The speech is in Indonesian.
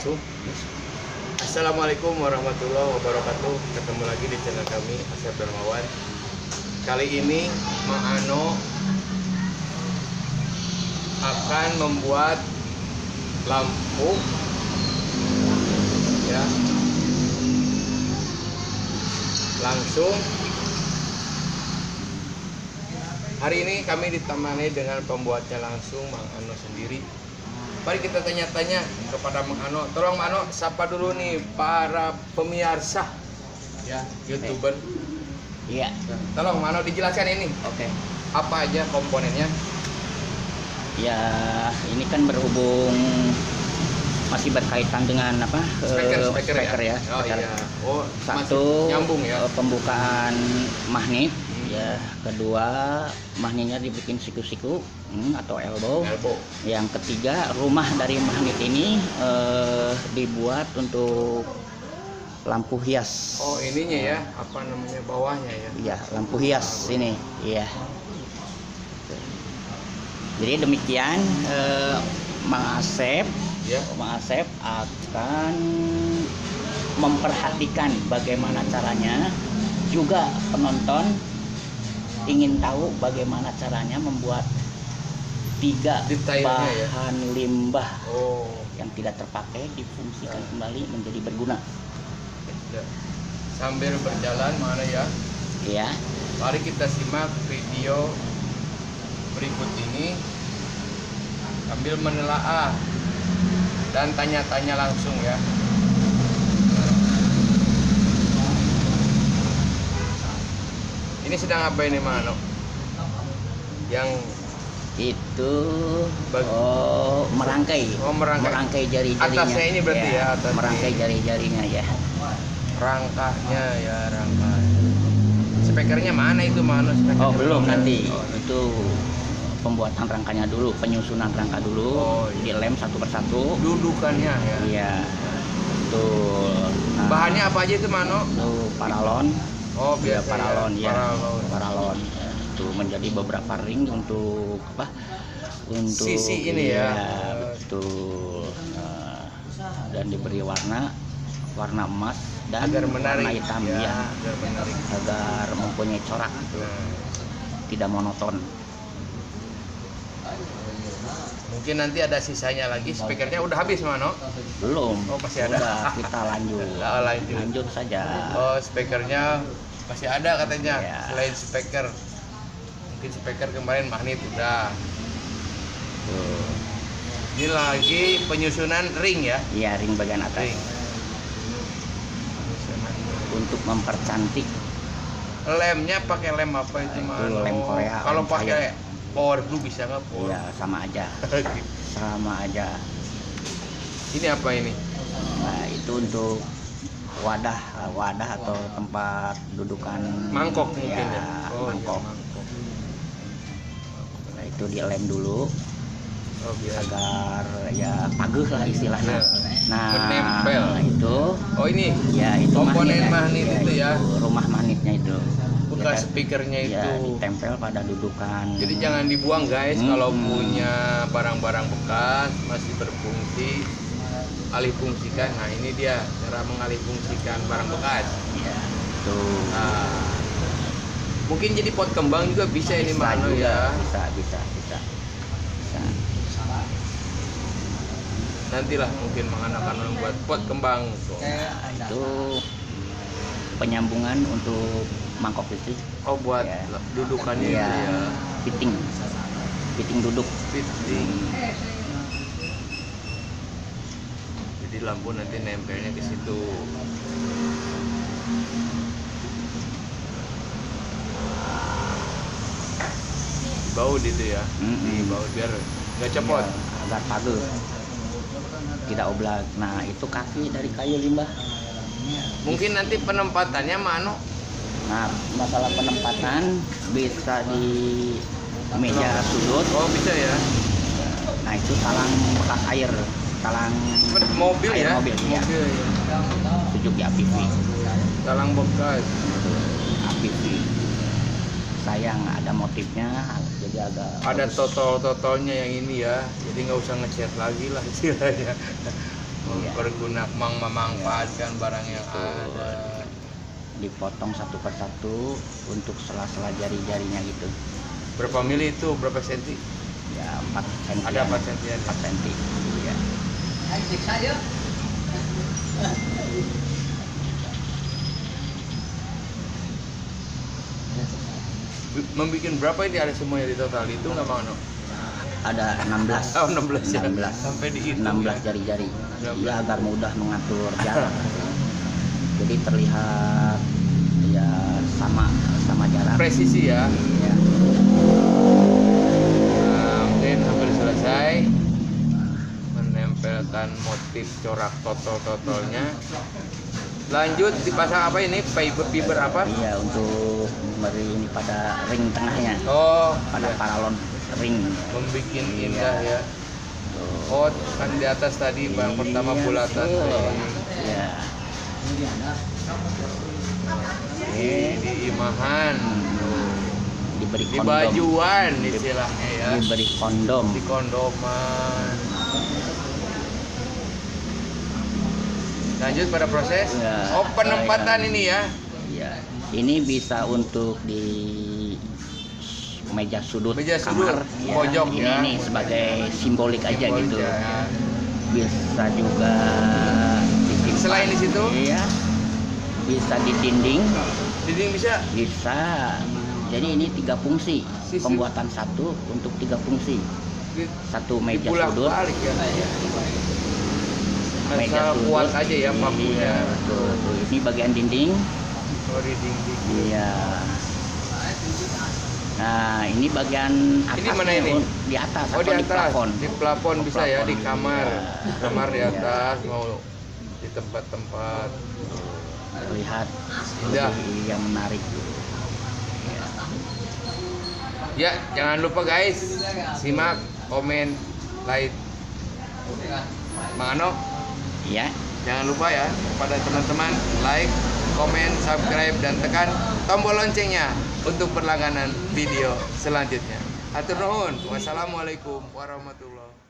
langsung. Assalamualaikum warahmatullahi wabarakatuh. Ketemu lagi di channel kami Asep Darmawan. Kali ini Mang Ano akan membuat lampu ya. Langsung hari ini kami ditemani dengan pembuatnya langsung Mang Ano sendiri. Mari kita tanya-tanya kepada Mang Ano. Tolong Mang Ano sapa dulu nih para pemirsa ya, YouTuber. Iya. Tolong Mang Ano dijelaskan ini. Oke. Apa aja komponennya? Ya, ini kan berhubung masih berkaitan dengan apa? Speaker ya. Oh Speaker. iya. Oh, Satu, masih nyambung ya. Pembukaan magnet. Ya, kedua magnetnya dibikin siku-siku atau elbow. Yang ketiga, rumah dari magnet ini dibuat untuk lampu hias. Oh, ininya ya, apa namanya bawahnya ya? Iya, lampu hias ini. Iya. Jadi demikian Mang Asep, Ya. Mang Asep akan memperhatikan bagaimana caranya, juga penonton ingin tahu bagaimana caranya membuat 3 Detailnya ya. bahan limbah Oh. yang tidak terpakai difungsikan kembali menjadi berguna. Ya. Sambil berjalan mana ya? Ya, Mari kita simak video berikut ini sambil menelaah dan tanya-tanya langsung ya. Ini sedang apa ini Mang Ano? Yang itu merangkai. Oh, merangkai. Jari-jarinya. Atasnya ini berarti ya, atasnya. Merangkai jari-jarinya ya. rangkanya ya, rangka. Speakernya mana itu Mang Ano? Speakernya Oh, belum nanti. Oh, Itu pembuatan rangkanya dulu, penyusunan rangka dulu. Oh, iya. Dilem satu persatu. dudukannya ya. Iya. Betul. Nah, Bahannya apa aja itu Mang Ano? itu paralon. Oh, Ya, biasa paralon ya. Paralon. Paralon. Ya, itu menjadi beberapa ring untuk apa? Untuk Sisi ini ya. Betul. Dan diberi warna emas dan Agar menarik warna hitam ya, ya, agar menarik. agar mempunyai corak, Nah, tidak monoton. mungkin nanti ada sisanya lagi. Speakernya udah habis Mang Ano? Belum. Oh, masih ada. Udah, kita lanjut. Oh, lanjut. Lanjut saja. Oh, speakernya masih ada katanya. Ya. Selain speaker, mungkin speaker kemarin magnet udah. Tuh. Ini lagi penyusunan ring ya. Iya, ring bagian atas. Ring. Untuk mempercantik. Lemnya pakai lem apa itu Itu Mang Ano? lem Korea, Kalau lem pakai cair. power glue bisa nggak power? Ya, sama aja. Sama aja. Ini apa ini? Nah, itu untuk wadah atau tempat dudukan Mangkok mungkin ya. Oh, mangkok. iya, mangkok. Nah, itu dilem dulu Oh, biar. agar ya paguh lah istilahnya. Nah, Menempel. itu Oh, ini ya itu komponen magnetnya. magnet itu ya. Rumah magnetnya itu. Bekas Ya, speakernya ya, itu. ditempel pada dudukan. Jadi jangan dibuang guys, kalau punya barang-barang bekas masih berfungsi, alih fungsikan. Nah, ini dia cara mengalih fungsikan barang bekas. Ya, tuh. Nah, mungkin jadi pot kembang juga bisa ini Bisa Mang Ano juga, ya. bisa. Nantilah mungkin Mang Ano akan membuat pot kembang. Nah, itu penyambungan untuk mangkok listrik. Oh, buat Ya. dudukannya Ya, itu ya. fitting duduk. Fitting. Jadi lampu nanti nempelnya ke situ. Dibaut itu ya. Dibaut biar nggak cepot. Ya, agar paguh, tidak oblak. Nah, itu kaki dari kayu limbah. Mungkin nanti penempatannya Mang Ano. Nah, masalah penempatan bisa di meja sudut. Oh, bisa ya. Nah, itu talang bekas air, talang Mobil air ya. mobil, ya. Mobil ya. Suzuki APV. Talang bekas. APV. Sayang ada motifnya, jadi agak Ada bagus. totol-totolnya yang ini ya. Jadi nggak usah ngecat lagi lah istilahnya. memanfaatkan barang yang ada. Dipotong satu persatu untuk sela-sela jari-jarinya gitu. Berapa mili itu? Berapa senti? Ya 4 cm. Ada 4 senti. 4 cm. Ya. Membikin berapa ini ada semuanya di total itu nggak Bang Ano? Ada 16. Oh 16 ya. 16. Sampai dihitung 16 ya. jari-jari. 16. Ya agar mudah mengatur jarak. Jadi terlihat ya sama jarak. Presisi ya. Iya. Nah, mungkin hampir selesai menempelkan motif corak totol-totolnya. Lanjut dipasang apa ini? Fiber apa? Iya, untuk memberi ini pada ring tengahnya. Oh, Pada iya. paralon ring. Membikin Iya. indah ya. Oh, kan di atas tadi bang pertama bulatan. Iya. Ini di imahan, Diberi di kondom. bajuan istilahnya ya. Diberi kondom. Di kondoman. Lanjut pada proses. Ya, Oh, penempatan ini ya. Iya. Ini bisa untuk di meja sudut Meja kamar. sudut, pojok ini, ya. Ini sebagai simbolik aja Simbolik gitu. ya. Bisa juga disimpan. Selain di situ? Iya. Bisa di dinding. Dinding bisa. Bisa. Jadi ini 3 fungsi. Sisi. Pembuatan satu untuk 3 fungsi. Satu meja Dipulak sudut. balik ya. Meja Asal sudut. kuat aja ya pakunya. Iya, betul. Ini bagian dinding. Oh, di dinding. Iya. Nah, ini bagian atas. Ini mana ini? Di atas Oh, atau di di atas. plafon. Di plafon bisa ya, di kamar. Iya. Kamar di Iya. atas mau di tempat-tempat. Terlihat Indah. lebih yang menarik. Ya, jangan lupa guys, simak, komen, like. Bang Ano, Ya. jangan lupa ya kepada teman-teman like, komen, subscribe dan tekan tombol loncengnya untuk berlangganan video selanjutnya. Hatur nuhun. Wassalamualaikum warahmatullahi